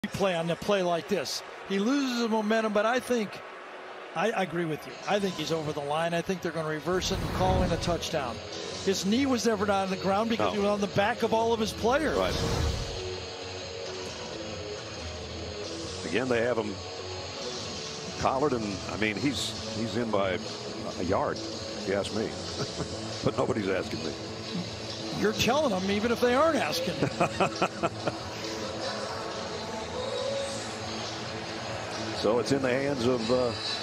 play on a play like this. He loses the momentum, but I agree with you. I think he's over the line. I think they're going to reverse it and call in a touchdown. His knee was never down on the ground because he was on the back of all of his players. Right. Again, they have him collared, and I mean he's in by a yard, if you ask me. But nobody's asking me. You're telling them even if they aren't asking. So it's in the hands of